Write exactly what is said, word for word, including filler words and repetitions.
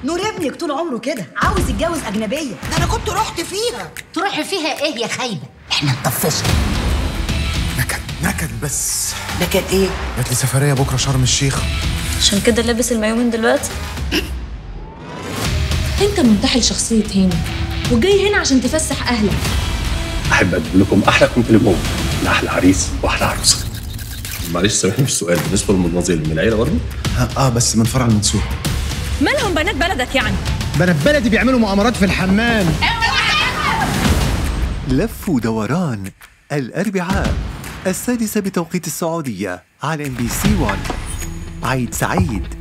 نور ابنك طول عمره كده عاوز يتجوز اجنبيه. ده انا كنت رحت فيها. تروحي فيها ايه يا خايبه؟ احنا نطفشنا. نكد نكد بس. نكد ايه؟ جات لي سفريه بكره شرم الشيخ. عشان كده لابس المايو من دلوقتي. انت منتحل شخصيه هاني وجاي هنا عشان تفسح اهلك. احب اقدم لكم احلى كومبليمون لاحلى عريس واحلى عروسه. معلش سامحني في السؤال، بالنسبه للمناظر من العيله برضه؟ اه بس من فرع المنصور. مالهم بنات بلدك يعني؟ بنات بلدي بيعملوا مؤامرات في الحمام. لف ودوران الأربعاء السادسة بتوقيت السعودية على ام بي سي واحد. عيد سعيد.